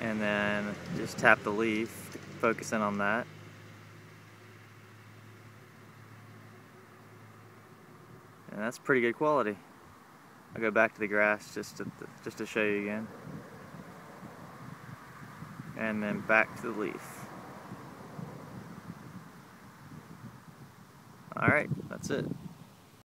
and then just tap the leaf to focus in on that. And that's pretty good quality. I'll go back to the grass just to show you again. And then back to the leaf. Alright, that's it.